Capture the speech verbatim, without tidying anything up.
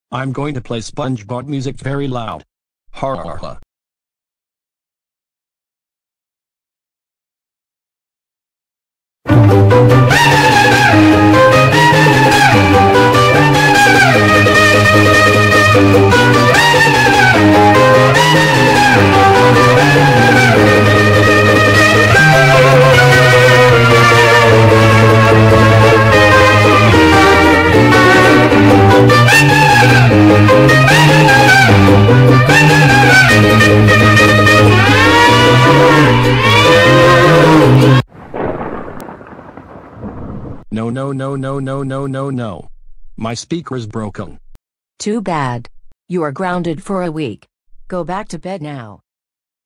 I'm going to play Spongebob music very loud. Ha ha ha. No no no no no no no no. My speaker's broken. Too bad. You are grounded for a week. Go back to bed now.